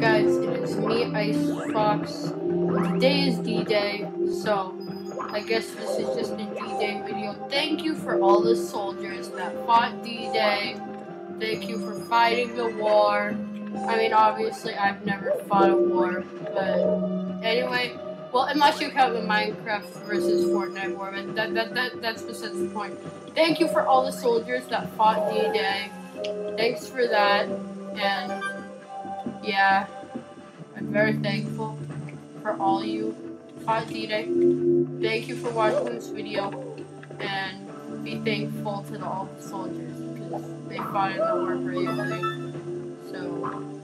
guys, it is me, Ice Fox. Today is D-Day, so I guess this is just a D-Day video. Thank you for all the soldiers that fought D-Day. Thank you for fighting the war. I mean, obviously, I've never fought a war, but anyway, well, unless you count the Minecraft versus Fortnite war, but that's besides the point. Thank you for all the soldiers that fought D-Day. Thanks for that, and yeah, I'm very thankful for all you fought D-Day. Thank you for watching this video, and be thankful to all the soldiers because they fought in the war bravely. So